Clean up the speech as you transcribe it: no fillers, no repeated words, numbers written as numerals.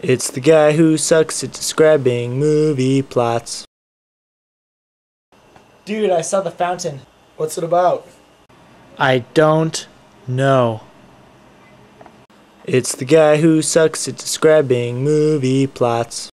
It's the guy who sucks at describing movie plots. Dude, I saw the fountain. What's it about? I don't know. It's the guy who sucks at describing movie plots.